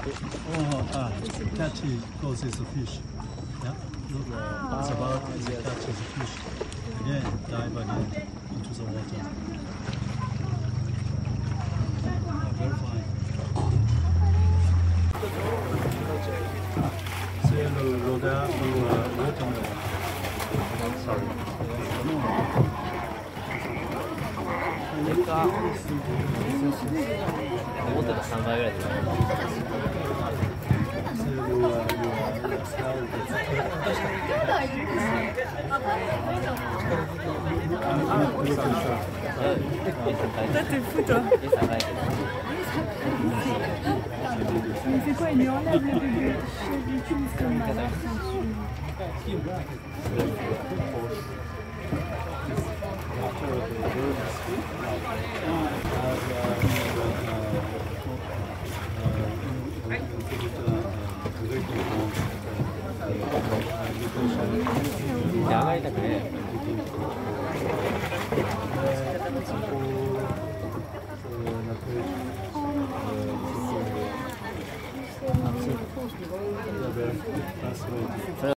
Catch goes is a fish. Yeah, look, it's about as a catch as a fish. Again, dive again into the water. Very fine. C'est l'odeur du watermelon. Sorry. Toi, t'es fou, toi. Il fait quoi? Il lui enlève le bébé. Je l'utilise comme malade.